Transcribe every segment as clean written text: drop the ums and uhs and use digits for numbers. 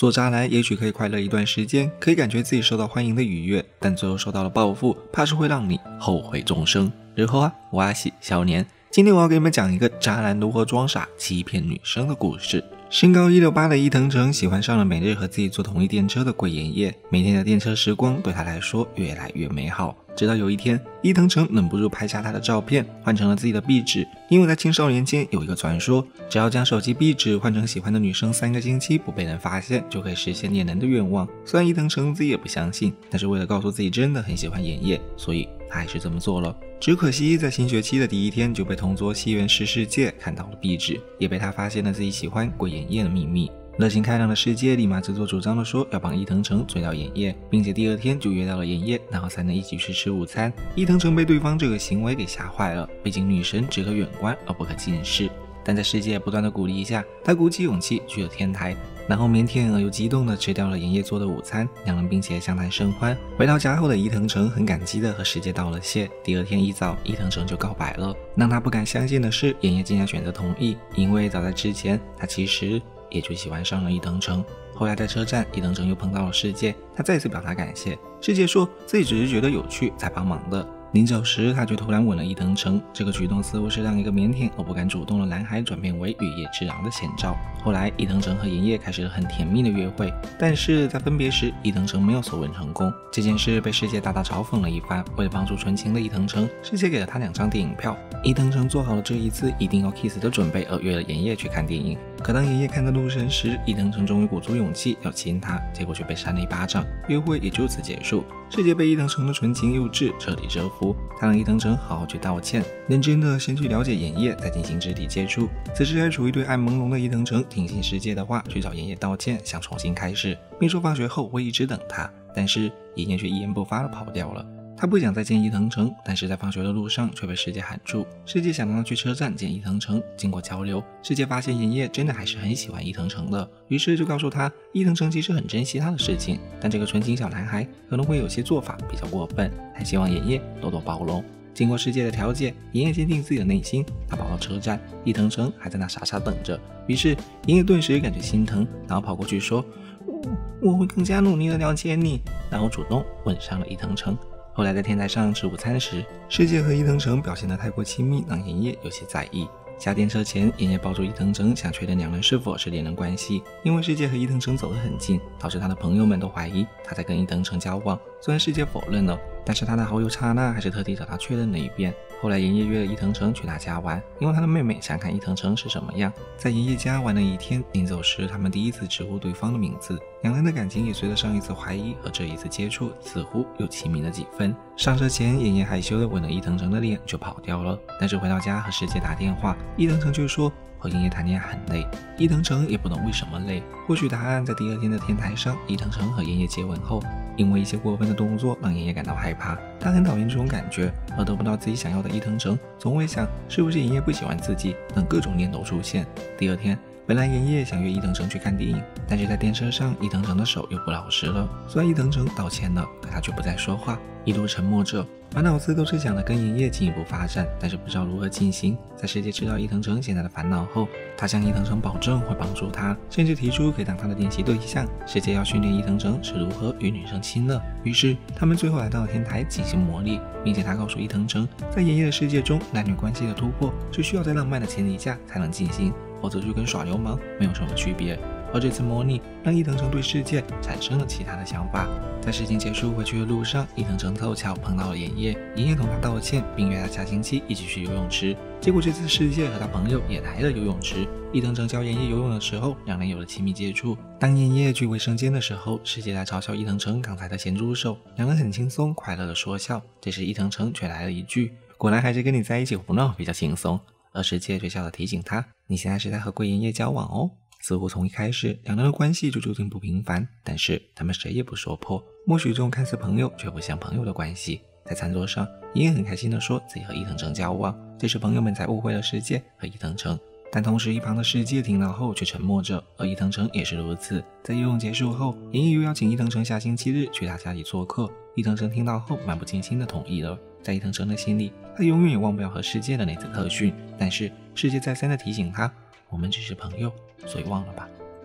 做渣男也许可以快乐一段时间，可以感觉自己受到欢迎的愉悦，但最后受到了报复，怕是会让你后悔终生。日后我阿喜小年，今天我要给你们讲一个渣男如何装傻欺骗女生的故事。身高168的伊藤诚喜欢上了每日和自己坐同一电车的桂妍叶，每天的电车时光对他来说越来越美好。直到有一天，伊藤诚忍不住拍下他的照片，换成了自己的壁纸，因为在青少年间有一个传说，只要将手机壁纸换成喜欢的女生3个星期不被人发现，就可以实现恋人的愿望。虽然伊藤诚自己也不相信，但是为了告诉自己真的很喜欢妍叶，所以他还是这么做了。只可惜在新学期的第一天就被同桌西园石世界看到了壁纸，也被他发现了自己喜欢桂妍叶的秘密。热情开朗的世界立马自作主张的说要帮伊藤诚追到妍叶，并且第二天就约到了妍叶，然后3人一起去吃午餐。伊藤诚被对方这个行为给吓坏了，毕竟女神只可远观而不可近视。但在世界不断的鼓励下，他鼓起勇气去了天台，然后腼腆而又激动的吃掉了妍叶做的午餐，两人并且相谈甚欢。回到家后的伊藤诚很感激的和世界道了谢。第二天一早，伊藤诚就告白了。让他不敢相信的是，妍叶竟然选择同意，因为早在之前他其实也就喜欢上了伊藤诚。后来在车站，伊藤诚又碰到了世界，他再次表达感谢。世界说自己只是觉得有趣才帮忙的。临走时，他却突然吻了伊藤诚，这个举动似乎是让一个腼腆而不敢主动的男孩转变为羽叶之狼的前兆。后来伊藤诚和妍叶开始了很甜蜜的约会，但是在分别时，伊藤诚没有索吻成功。这件事被世界大大嘲讽了一番。为了帮助纯情的伊藤诚，世界给了他2张电影票。伊藤诚做好了这一次一定要 kiss 的准备，而约了妍叶去看电影。可当妍叶看到路神时，伊藤诚终于鼓足勇气要亲她，结果却被扇了一巴掌，约会也就此结束。世界被伊藤诚的纯情幼稚彻底折服，他让伊藤诚好好去道歉，认真的先去了解妍叶，再进行肢体接触。此时还处于对爱朦胧的伊藤诚听信世界的话，去找妍叶道歉，想重新开始，并说放学后会一直等他。但是妍叶却一言不发的跑掉了。他不想再见伊藤诚，但是在放学的路上却被世界喊住。世界想让他去车站见伊藤诚，经过交流，世界发现妍叶真的还是很喜欢伊藤诚的，于是就告诉他，伊藤诚其实很珍惜他的事情，但这个纯情小男孩可能会有些做法比较过分，还希望妍叶多多包容。经过世界的调解，妍叶坚定自己的内心，他跑到车站，伊藤诚还在那傻傻等着。于是妍叶顿时感觉心疼，然后跑过去说，我会更加努力的了解你，然后主动吻上了伊藤诚。后来在天台上吃午餐时，世界和伊藤诚表现得太过亲密，让妍叶有些在意。下电车前，妍叶抱住伊藤诚，想确认2人是否是恋人关系。因为世界和伊藤诚走得很近，导致他的朋友们都怀疑他在跟伊藤诚交往。虽然世界否认了，但是他的好友刹那还是特地找他确认了一遍。后来妍叶约了伊藤诚去他家玩，因为他的妹妹想看伊藤诚是什么样。在妍叶家玩了一天，临走时他们第一次直呼对方的名字，两人的感情也随着上一次怀疑和这一次接触似乎又亲密了几分。上车前，妍叶害羞地吻了伊藤诚的脸就跑掉了，但是回到家和世界打电话，伊藤诚却说和妍叶谈恋爱很累。伊藤诚也不懂为什么累，或许答案在第二天的天台上，伊藤诚和妍叶接吻后，因为一些过分的动作让妍叶感到害怕，他很讨厌这种感觉，而得不到自己想要的伊藤诚总会想是不是妍叶不喜欢自己等各种念头出现。第二天本来妍叶想约伊藤诚去看电影，但是在电车上伊藤诚的手又不老实了。虽然伊藤诚道歉了，可他却不再说话，一路沉默着，满脑子都是想着跟妍叶进一步发展，但是不知道如何进行。在世界知道伊藤诚现在的烦恼后，他向伊藤诚保证会帮助他，甚至提出可以当他的练习对象。世界要训练伊藤诚是如何与女生亲热，于是他们最后来到了天台进行模拟，并且他告诉伊藤诚，在妍叶的世界中，男女关系的突破是需要在浪漫的前提下才能进行，否则就跟耍流氓没有什么区别。而这次模拟让伊藤诚对世界产生了其他的想法。在事情结束回去的路上，伊藤诚凑巧碰到了妍叶，妍叶同他道歉，并约他下星期一起去游泳池。结果这次世界和他朋友也来了游泳池，伊藤诚教妍叶游泳的时候，两人有了亲密接触。当妍叶去卫生间的时候，世界在嘲笑伊藤诚刚才的咸猪手，两人很轻松快乐的说笑。这时伊藤诚却来了一句，果然还是跟你在一起胡闹比较轻松。而世界却笑着提醒他，你现在是在和桂妍叶交往哦。似乎从一开始两人的关系就注定不平凡，但是他们谁也不说破，默许这种看似朋友却不像朋友的关系。在餐桌上，妍叶很开心地说自己和伊藤诚交往，这时朋友们才误会了世界和伊藤诚，但同时一旁的世界听到后却沉默着，而伊藤诚也是如此。在游泳结束后，妍叶又邀请伊藤诚下星期日去他家里做客，伊藤诚听到后漫不经心地同意了。在伊藤诚的心里，他永远也忘不了和世界的那次特训，但是世界再三地提醒他，我们只是朋友，所以忘了吧。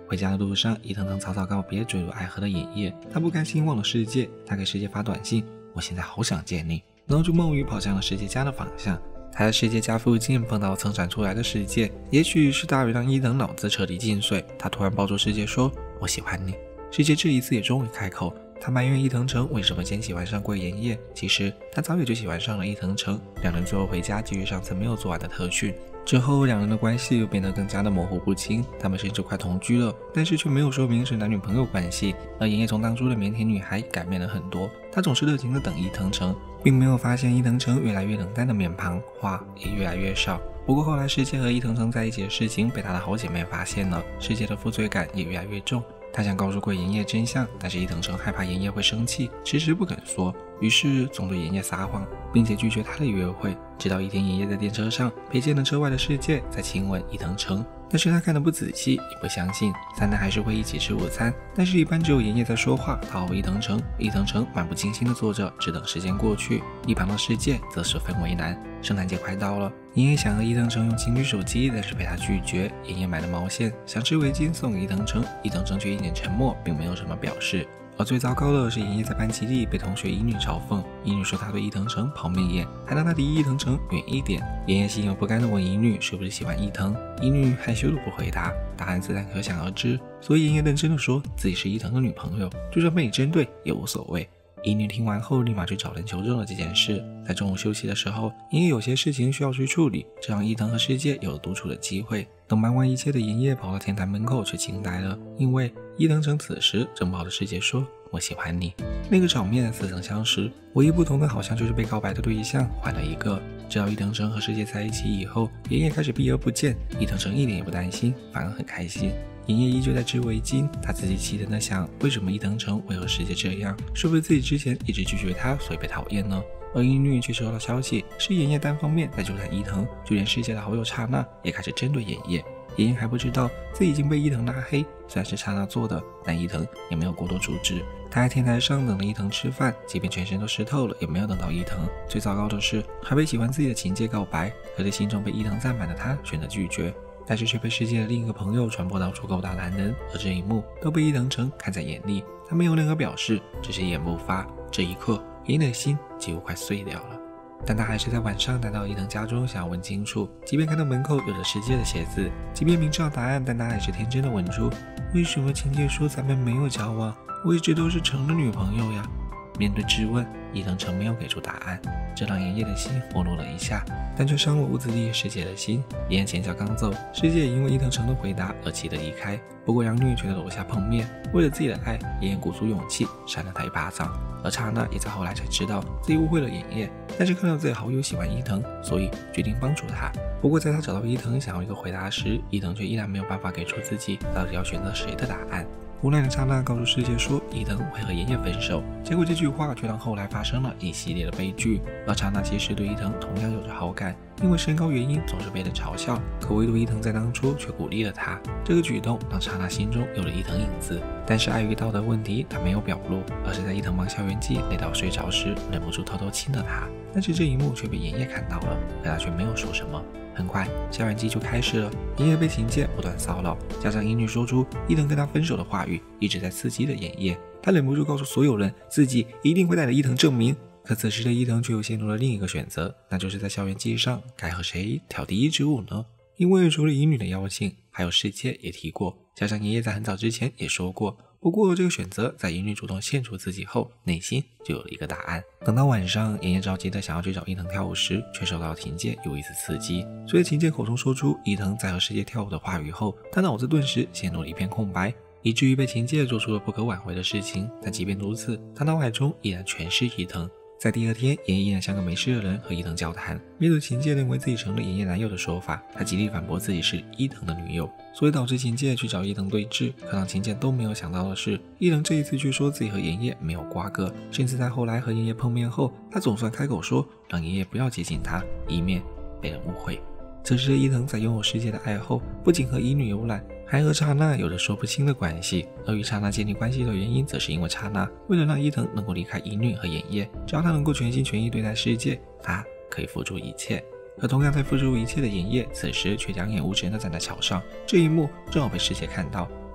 回家的路上，伊藤曾草草告别坠入爱河的演叶，他不甘心忘了世界，他给世界发短信：我现在好想见你，然后就冒雨跑向了世界家的方向。他在世界家附近碰到蹭闪出来的世界，也许是大雨让伊藤脑子彻底进水，他突然抱住世界说：我喜欢你。世界这一次也终于开口，他埋怨伊藤诚为什么先喜欢上桂妍叶，其实他早已就喜欢上了伊藤诚。两人最后回家继续上次没有做完的特训，之后两人的关系又变得更加的模糊不清，他们甚至快同居了，但是却没有说明是男女朋友关系。而妍叶从当初的腼腆女孩改变了很多，她总是热情的等伊藤诚，并没有发现伊藤诚越来越冷淡的面庞，话也越来越少。不过后来世界和伊藤诚在一起的事情被他的好姐妹发现了，世界的负罪感也越来越重。他想告诉桂妍叶真相，但是伊藤诚害怕妍叶会生气，迟迟不肯说，于是总对妍叶撒谎，并且拒绝他的约会。直到一天，妍叶在电车上瞥见了车外的世界在亲吻伊藤诚，但是他看得不仔细，也不相信。三人还是会一起吃午餐，但是一般只有妍叶在说话讨好伊藤诚，伊藤诚漫不经心地坐着，只等时间过去。一旁的世界则十分为难。圣诞节快到了，妍叶想和伊藤诚用情侣手机，但是被他拒绝。妍叶买了毛线，想织围巾送给伊藤诚，伊藤诚却一脸沉默，并没有什么表示。而最糟糕的是，妍叶在班级里被同学乙女嘲讽，乙女说她对伊藤诚抛媚眼，还让他离伊藤诚远一点。妍叶心有不甘地问乙女是不是喜欢伊藤，乙女害羞的不回答，答案自然可想而知。所以妍叶认真地说自己是伊藤的女朋友，就算被你针对也无所谓。乙女听完后立马去找人求证了这件事。在中午休息的时候，妍叶有些事情需要去处理，这让伊藤和世界有了独处的机会。等忙完一切的妍叶跑到天台门口却惊呆了，因为伊藤诚此时正抱着世界说：我喜欢你。那个场面似曾相识，唯一不同的好像就是被告白的对象换了一个。直到伊藤诚和世界在一起以后，妍叶开始避而不见，伊藤诚一点也不担心，反而很开心。妍叶依旧在织围巾，她自己气愤地想，为什么伊藤诚会和世界这样？是不是自己之前一直拒绝他，所以被讨厌呢？而乙女却收到消息，是妍叶单方面在纠缠伊藤，就连世界的好友刹那也开始针对妍叶。妍叶还不知道自己已经被伊藤拉黑，虽然是刹那做的，但伊藤也没有过多阻止。他在天台上等了伊藤吃饭，即便全身都湿透了，也没有等到伊藤。最糟糕的是，还被喜欢自己的晴介告白，可是心中被伊藤占满的他选择拒绝。但是却被世界的另一个朋友传播到处勾搭男人，而这一幕都被伊藤诚看在眼里，他没有任何表示，只是一言不发。这一刻，妍叶的心几乎快碎掉了。但他还是在晚上来到伊藤家中，想要问清楚。即便看到门口有着世界的鞋子，即便明知道答案，但他还是天真的问出：为什么晴介说咱们没有交往？我一直都是诚的女朋友呀。面对质问，伊藤诚没有给出答案，这让妍叶的心活络了一下，但却伤了屋子里世界的心。妍叶前脚刚走，世界也因为伊藤诚的回答而气得离开。不过两女却在楼下碰面，为了自己的爱，妍叶鼓足勇气扇了他一巴掌。而刹那也在后来才知道自己误会了妍叶，但是看到自己好友喜欢伊藤，所以决定帮助他。不过在他找到伊藤想要一个回答时，伊藤却依然没有办法给出自己到底要选择谁的答案。无奈的刹那告诉世界说伊藤会和妍叶分手，结果这句话却让后来发生了一系列的悲剧。而刹那其实对伊藤同样有着好感，因为身高原因总是被人嘲笑，可唯独伊藤在当初却鼓励了他。这个举动让刹那心中有了伊藤影子，但是碍于道德问题，他没有表露，而是在伊藤忙校园季累到睡着时，忍不住偷偷亲了他。但是这一幕却被妍叶看到了，可他却没有说什么。很快，校园季就开始了。妍叶被晴介不断骚扰，加上乙女说出伊藤跟他分手的话语，一直在刺激着妍叶。他忍不住告诉所有人，自己一定会带着伊藤证明。可此时的伊藤却又陷入了另一个选择，那就是在校园季上该和谁跳第一支舞呢？因为除了乙女的邀请，还有世界也提过，加上妍叶在很早之前也说过。不过这个选择在乙女主动献出自己后，内心就有了一个答案。等到晚上，妍叶着急的想要去找伊藤跳舞时，却受到晴介又一次刺激。所以晴介口中说出伊藤在和世界跳舞的话语后，他脑子顿时陷入了一片空白，以至于被晴介做出了不可挽回的事情。但即便如此，他脑海中依然全是伊藤。在第二天，妍叶依然像个没事的人和伊藤交谈。面对晴介认为自己成了妍叶男友的说法，他极力反驳自己是伊藤的女友，所以导致晴介去找伊藤对峙。可让晴介都没有想到的是，伊藤这一次却说自己和妍叶没有瓜葛，甚至在后来和妍叶碰面后，他总算开口说让妍叶不要接近他，以免被人误会。此时伊藤在拥有世界的爱后，不仅和乙女有染，还和刹那有着说不清的关系。而与刹那建立关系的原因，则是因为刹那为了让伊藤能够离开乙女和妍叶，只要他能够全心全意对待世界，他可以付出一切。可同样在付出一切的妍叶，此时却两眼无神地站在桥上。这一幕正好被世界看到。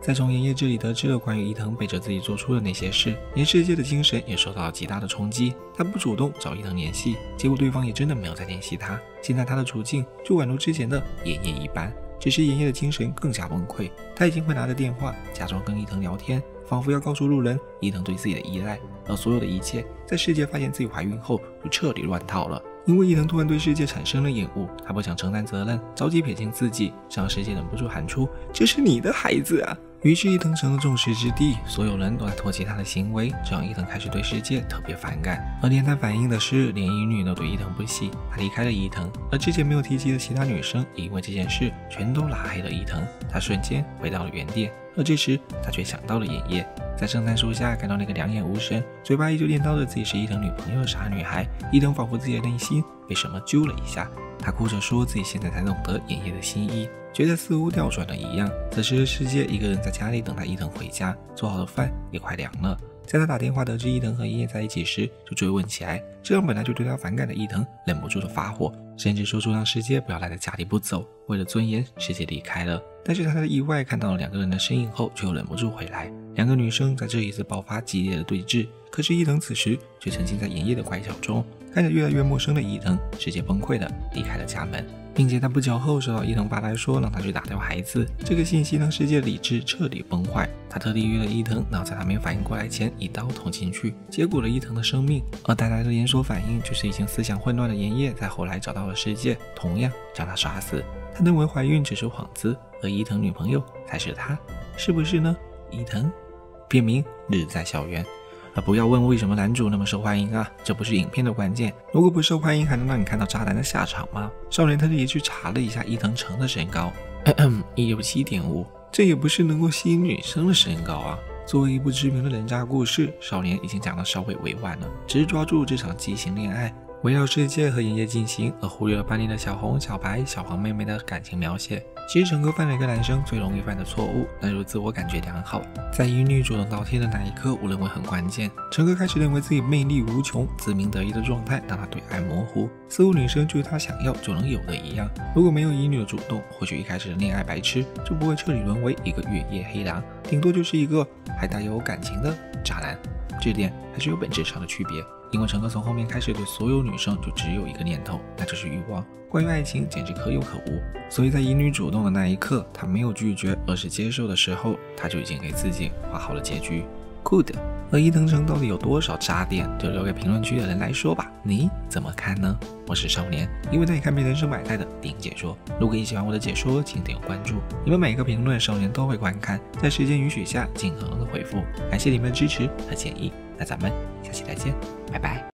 在从岩叶这里得知了关于伊藤背着自己做出的那些事，岩世界的精神也受到了极大的冲击。他不主动找伊藤联系，结果对方也真的没有再联系他。现在他的处境就宛如之前的岩叶一般，只是岩叶的精神更加崩溃。他已经会拿着电话假装跟伊藤聊天，仿佛要告诉路人伊藤对自己的依赖，而所有的一切在世界发现自己怀孕后就彻底乱套了。因为伊藤突然对世界产生了厌恶，他不想承担责任，着急撇清自己，让世界忍不住喊出这是你的孩子啊。于是伊藤成了众矢之的，所有人都在唾弃他的行为，这让伊藤开始对世界特别反感。而连带反应的是，连医女都对伊藤不喜，他离开了伊藤，而之前没有提及的其他女生也因为这件事全都拉黑了伊藤，他瞬间回到了原点。而这时他却想到了岩叶，在圣诞树下看到那个两眼无神，嘴巴依旧念叨着自己是伊藤女朋友的傻女孩，伊藤仿佛自己的内心被什么揪了一下，他哭着说自己现在才懂得岩叶的心意，觉得似乎调转了一样。此时的世界一个人在家里等待伊藤回家，做好的饭也快凉了。在他打电话得知伊藤和岩叶在一起时，就追问起来，这让本来就对他反感的伊藤忍不住的发火，甚至说出让世界不要赖在家里不走，为了尊严世界离开了。但是他在意外看到了两个人的身影后，却又忍不住回来。两个女生在这一次爆发激烈的对峙，可是伊藤此时却沉浸在岩叶的怀抱中，看着越来越陌生的伊藤，世界崩溃的离开了家门，并且他不久后收到伊藤发来说让他去打掉孩子。这个信息让世界理智彻底崩坏，他特地约了伊藤，然后在他没反应过来前一刀捅进去，结果了伊藤的生命。而带来的连锁反应就是已经思想混乱的岩叶在后来找到了世界，同样将他杀死。他认为怀孕只是幌子，而伊藤女朋友才是他，是不是呢？伊藤。片名《日在校园》。不要问为什么男主那么受欢迎啊，这不是影片的关键。如果不受欢迎，还能让你看到渣男的下场吗？少年特地去查了一下伊藤诚的身高，167.5，这也不是能够吸引女生的身高啊。作为一部知名的人渣故事，少年已经讲得稍微委婉了，只是抓住这场畸形恋爱，围绕世界和岩叶进行，而忽略了班里的小红、小白、小黄妹妹的感情描写。其实陈哥犯了一个男生最容易犯的错误，那就是自我感觉良好。在与女主动道歉的那一刻，我认为很关键。陈哥开始认为自己魅力无穷，自鸣得意的状态让他对爱模糊，似乎女生就是他想要就能有的一样。如果没有乙女的主动，或许一开始的恋爱白痴就不会彻底沦为一个月夜黑狼，顶多就是一个还带有感情的渣男。这点还是有本质上的区别。因为陈哥从后面开始对所有女生就只有一个念头，那就是欲望。关于爱情简直可有可无，所以在乙女主动的那一刻，他没有拒绝，而是接受的时候，他就已经给自己画好了结局。Good。而伊藤诚到底有多少渣点，就留给评论区的人来说吧。你怎么看呢？我是少年，因为那里看遍人生百态的电影解说。如果你喜欢我的解说，请点关注。你们每一个评论，少年都会观看，在时间允许下尽可能的回复。感谢你们的支持和建议，那咱们下期再见，拜拜。